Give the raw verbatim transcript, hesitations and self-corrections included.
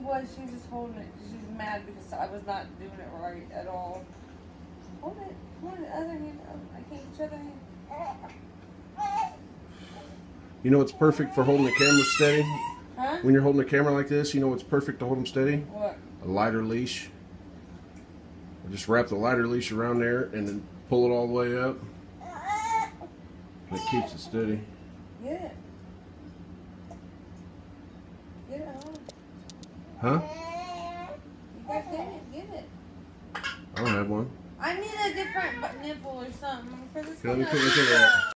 was. She was just holding it. She's mad because I was not doing it right at all. Hold it. Hold it. Other hand. Oh, I can't each other hand. You know what's perfect for holding the camera steady? Huh? When you're holding the camera like this, you know what's perfect to hold them steady? What? A lighter leash. Just wrap the lighter leash around there and then pull it all the way up. It keeps it steady. Get it. Get it home. Huh? You got to get it. Get it. I don't have one. I need a different nipple or something for this Let me one. put this in there.